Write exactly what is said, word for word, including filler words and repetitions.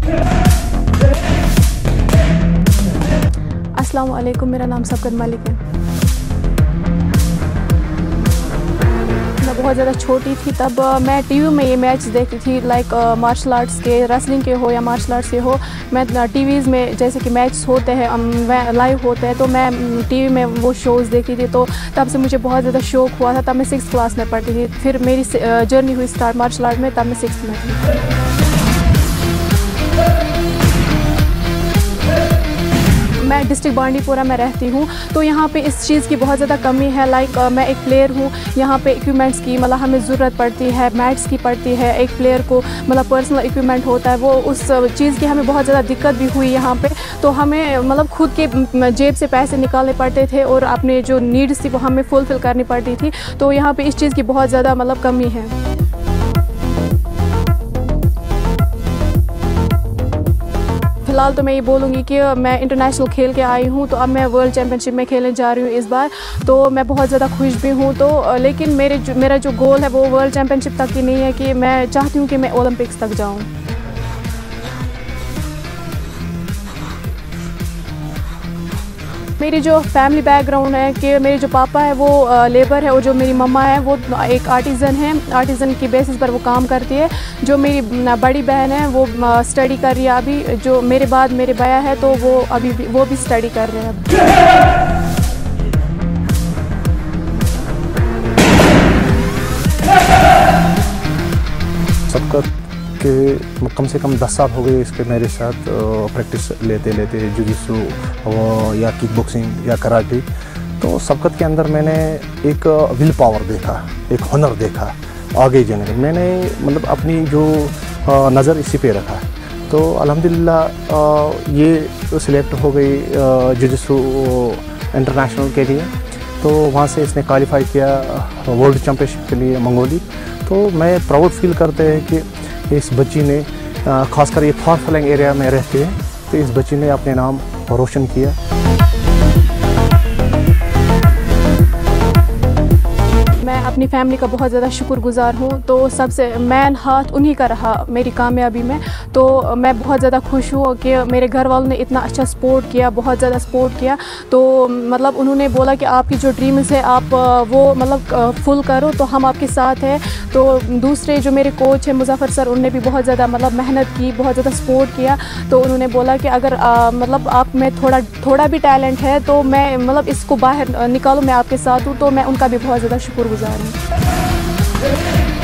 अस्सलाम वालेकुम, मेरा नाम सबकत मलिक है। मैं बहुत ज़्यादा छोटी थी तब मैं टीवी में ये मैच देखती थी, लाइक मार्शल आर्ट्स के, रेसलिंग के हो या मार्शल आर्ट्स के हो। मैं टीवीज़ में जैसे कि मैच होते हैं, लाइव होते हैं, तो मैं टीवी में वो शोज़ देखती थी। तो तब से मुझे बहुत ज़्यादा शौक़ हुआ था। तब मैं सिक्स क्लास में पढ़ती थी। फिर मेरी जर्नी हुई स्टार्ट मार्शल आर्ट में, तब मैं सिक्स में थी। मैं डिस्ट्रिक्ट बांडीपुरा में रहती हूँ, तो यहाँ पे इस चीज़ की बहुत ज़्यादा कमी है। लाइक मैं एक प्लेयर हूँ, यहाँ पे इक्विपमेंट्स की मतलब हमें ज़रूरत पड़ती है, मैट्स की पड़ती है। एक प्लेयर को मतलब पर्सनल इक्विपमेंट होता है, वो उस चीज़ की हमें बहुत ज़्यादा दिक्कत भी हुई यहाँ पे। तो हमें मतलब खुद के जेब से पैसे निकालने पड़ते थे और अपने जो नीड्स थी वो हमें फुलफ़िल करनी पड़ती थी। तो यहाँ पर इस चीज़ की बहुत ज़्यादा मतलब कमी है। फ़िलहाल तो मैं ये बोलूँगी कि मैं इंटरनेशनल खेल के आई हूँ, तो अब मैं वर्ल्ड चैम्पियनशिप में खेलने जा रही हूँ इस बार। तो मैं बहुत ज़्यादा खुश भी हूँ। तो लेकिन मेरे जो मेरा जो गोल है वो वर्ल्ड चैम्पियनशिप तक ही नहीं है, कि मैं चाहती हूँ कि मैं ओलंपिक्स तक जाऊँ। मेरी जो फैमिली बैकग्राउंड है कि मेरे जो पापा है वो लेबर है और जो मेरी मम्मा है वो एक आर्टिज़न है। आर्टिज़न की बेसिस पर वो काम करती है। जो मेरी बड़ी बहन है वो स्टडी कर रही है अभी। जो मेरे बाद मेरे भैया है तो वो अभी भी वो भी स्टडी कर रहे हैं। सबकत के कम से कम दस साल हो गए इसके मेरे साथ प्रैक्टिस लेते लेते जुजित्सु या किक बॉक्सिंग या कराटे। तो सबकत के अंदर मैंने एक विल पावर देखा, एक हुनर देखा आगे जाने का। मैंने मतलब अपनी जो नज़र इसी पे रखा। तो अल्हम्दुलिल्लाह ये सिलेक्ट हो गई जुजित्सु इंटरनेशनल के लिए। तो वहाँ से इसने क्वालिफाई किया वर्ल्ड चैम्पियनशिप के लिए मंगोली। तो मैं प्राउड फील करते हैं कि इस बच्ची ने खासकर ये फार फ्लैंग एरिया में रहते हैं, तो इस बच्ची ने अपने नाम रोशन किया। मैं अपनी फैमिली का बहुत ज़्यादा शुक्रगुज़ार हूँ। तो सबसे मेन हाथ उन्हीं का रहा मेरी कामयाबी में। तो मैं बहुत ज़्यादा खुश हूँ कि मेरे घर वालों ने इतना अच्छा सपोर्ट किया, बहुत ज़्यादा सपोर्ट किया। तो मतलब उन्होंने बोला कि आपकी जो ड्रीम्स है आप वो मतलब फुल करो, तो हम आपके साथ हैं। तो दूसरे जो मेरे कोच हैं मुज़फ़्फ़र सर, उन्होंने भी बहुत ज़्यादा मतलब मेहनत की, बहुत ज़्यादा सपोर्ट किया। तो उन्होंने बोला कि अगर आ, मतलब आप में थोड़ा थोड़ा भी टैलेंट है तो मैं मतलब इसको बाहर निकालो, मैं आपके साथ हूँ। तो मैं उनका भी बहुत ज़्यादा शुक्रगुज़ार हूँ।